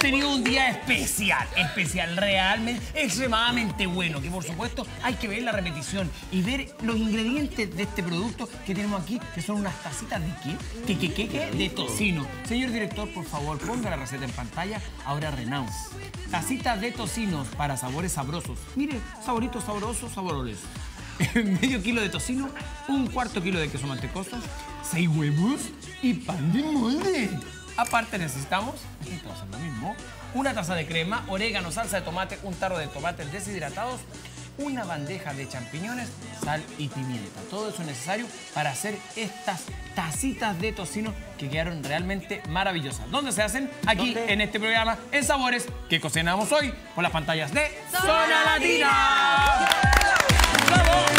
tenido un día especial, realmente, extremadamente bueno, que por supuesto hay que ver la repetición y ver los ingredientes de este producto que tenemos aquí, que son unas tacitas de ¿qué? De tocino. Señor director, por favor, ponga la receta en pantalla. Ahora Renault. Tacitas de tocino para sabores sabrosos. Mire, saboritos sabrosos, sabores. Medio kilo de tocino, un cuarto kilo de queso mantecoso, 6 huevos y pan de molde. Aparte necesitamos, entonces lo mismo, una taza de crema, orégano, salsa de tomate, un tarro de tomates deshidratados, una bandeja de champiñones, sal y pimienta. Todo eso es necesario para hacer estas tacitas de tocino que quedaron realmente maravillosas. ¿Dónde se hacen? Aquí en este programa, en Sabores que cocinamos hoy, por las pantallas de Zona Latina. ¡Bravo!